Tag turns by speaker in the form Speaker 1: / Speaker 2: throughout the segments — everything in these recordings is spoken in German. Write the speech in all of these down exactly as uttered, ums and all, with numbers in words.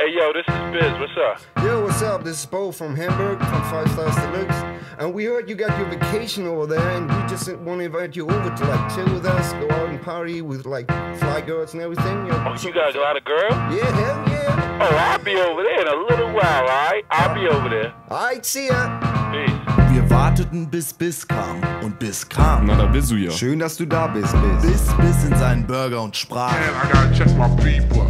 Speaker 1: Hey, yo, this is Biz. What's up?
Speaker 2: Yo, what's up? This is Bo from Hamburg, from Five Stars Deluxe. And we heard you got your vacation over there, and we just want to invite you over to like chill with us, go out and party with like fly girls and everything. You know,
Speaker 1: Oh, you got a lot of girls?
Speaker 2: yeah, hell yeah.
Speaker 1: Oh, I'll be over there in a little while, alright? I'll be over there.
Speaker 2: Alright, see ya.
Speaker 1: Peace.
Speaker 3: Wir warteten bis Biss kam und Biss kam.
Speaker 4: Na, da bist du ja.
Speaker 2: Schön, dass du da bist, Biz.
Speaker 3: Biss biss in seinen Burger und sprach.
Speaker 5: Man, I gotta check my people.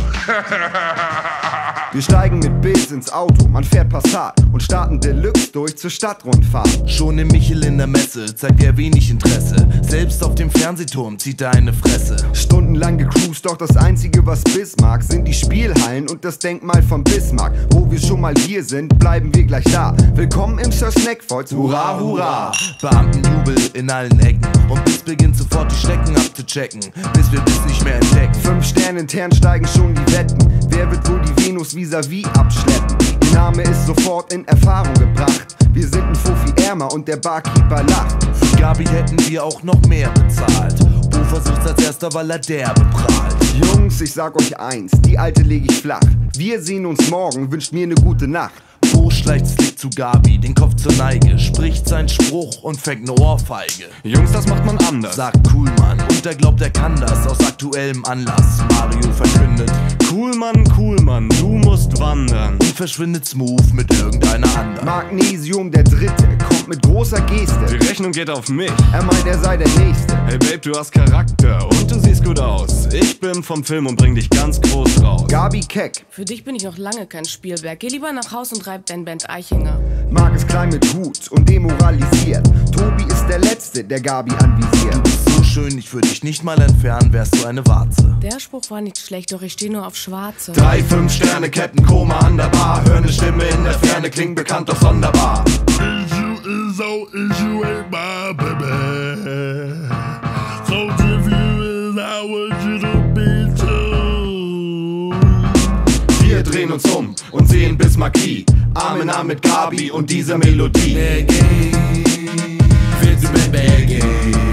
Speaker 2: Wir steigen mit Biz ins Auto, man fährt Passat und starten Deluxe durch zur Stadtrundfahrt.
Speaker 3: Schon im Michel in der Messe zeigt er wenig Interesse. Selbst auf dem Fernsehturm zieht er eine Fresse.
Speaker 2: Stundenlang gecruised, doch das einzige, was Biz mag, sind die Spielhallen und das Denkmal von Bismarck. Wo wir schon mal hier sind, bleiben wir gleich da. Willkommen im Sir Snackvoids, hurra, hurra.
Speaker 3: Beamtenjubel in allen Ecken und Biss beginnt sofort die Stecken abzuchecken, bis wir Biss nicht mehr entdecken.
Speaker 2: Fünf Sterne intern steigen schon die Wetten. Wer wird wohl die Venus vis-à-vis abschleppen? Ihr Name ist sofort in Erfahrung gebracht. Wir sind ein Fuffi ärmer und der Barkeeper lacht.
Speaker 3: Für Gabi hätten wir auch noch mehr bezahlt. Bo versucht's als erster, weil er derbe prahlt.
Speaker 2: Jungs, ich sag euch eins, die Alte leg ich flach. Wir sehen uns morgen, wünscht mir ne gute Nacht.
Speaker 3: Bo schleicht slick zu Gabi, den Kopf zur Neige, spricht seinen Spruch und fängt ne Ohrfeige.
Speaker 4: Jungs, das macht man anders.
Speaker 3: Sagt cool, Mann, und er glaubt, er kann das aus aktuellem Anlass. Mario verkündet
Speaker 4: Cool, Mann, cool, Mann, du musst wandern.
Speaker 3: und verschwindet smooth mit irgendeiner anderen.
Speaker 2: Magnesium der Dritte kommt mit großer
Speaker 4: Die
Speaker 2: Geste.
Speaker 4: Rechnung geht auf mich.
Speaker 2: Er meint, er sei der Nächste.
Speaker 4: Hey Babe, du hast Charakter und du siehst gut aus. Ich bin vom Film und bring dich ganz groß raus.
Speaker 2: Gabi Keck,
Speaker 6: Für dich bin ich noch lange kein Spielberg. Geh lieber nach Haus und reib dein Band Eichinger.
Speaker 2: Marc ist klein mit Hut und demoralisiert. Tobi ist der Letzte, der Gabi anvisiert.
Speaker 3: So schön, ich würde dich nicht mal entfernen, wärst du eine Warze.
Speaker 6: Der Spruch war nicht schlecht, doch ich steh nur auf Schwarze.
Speaker 3: Drei, fünf Sterne, Captain Koma an der Bar. Hör ne Stimme in der Ferne, klingt bekannt, doch sonderbar.
Speaker 5: Is you, is oh, is you ain't my baby. So if you is, I want you to be too.
Speaker 3: Wir drehen uns um und sehen Biss Marquis. Arm in Arm mit Gabi und dieser Melodie. Begging, willst du mit begging?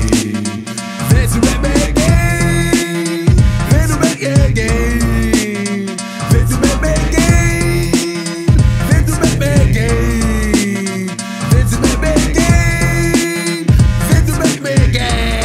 Speaker 3: Willst du mit begging? Willst du mit begging? Willst du mit begging? Willst du mit begging? Willst du mit begging? Willst du mit begging?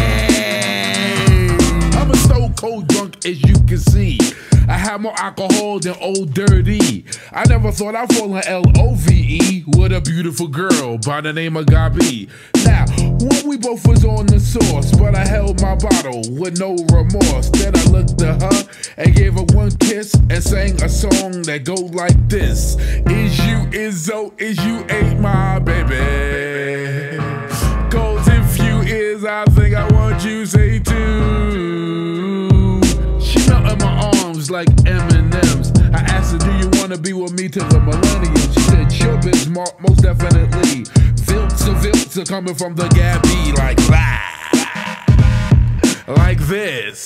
Speaker 5: I'm a stone cold drunk, as you can see. I have more alcohol than Old Dirty. I never thought I'd fall in L O V E with a beautiful girl by the name of Gabi. Now, when we both was on the sauce, but I held my bottle with no remorse. Then I looked at her and gave her one kiss and sang a song that goes like this. Is you, is oh, is you ain't my baby. Cause if you is, I think I want you say too. She melt in my arms like M and M's. I asked her, do you wanna be with me till the millennium? She said, sure, bitch, Mark, most definitely. Filter, filter coming from the Gabi like that. Like this.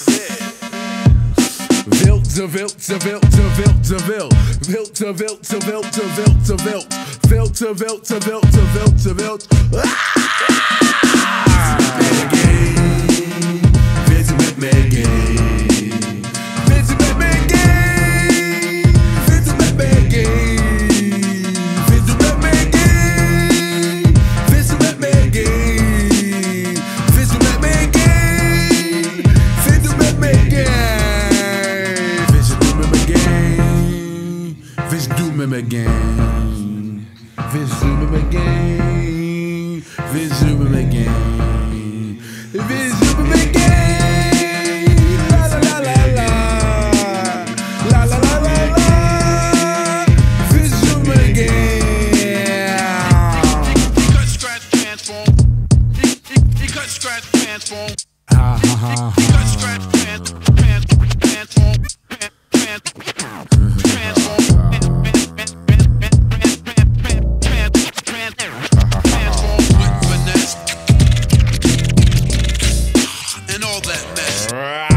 Speaker 5: Filter, filter, filter, filter, filter, filter, filter, filter, filter, filter, filter, filter, filter, filter.
Speaker 3: Willst du mit mir gehen? Willst du mit mir gehen? Willst du mit mir gehen? Willst du mit mir gehen? Willst du mit mir gehen? Willst du mit mir gehen? Willst du mit mir gehen? Willst du mit mir gehen? Willst du mit mir gehen? Willst du mit mir gehen? Willst du mit mir gehen? Willst du mit mir gehen? La la la la la. La la la la la. Willst du mit mir gehen?
Speaker 7: He cut, scratch, transform. He, he, he cut, scratch, transform.
Speaker 5: Ha ha ha.
Speaker 7: He cut, scratch, trans, trans, transform. Trans, trans, transform. Transform with finesse and all that mess.